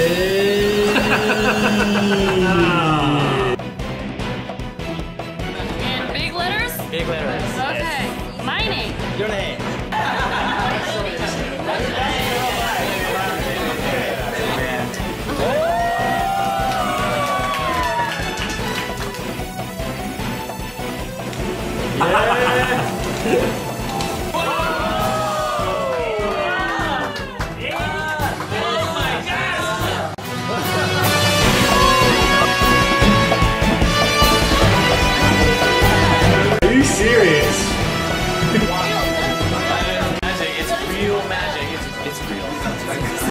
And big letters? Big letters. Okay. My name. Your name. Are you serious? Magic, it's real magic. It's real.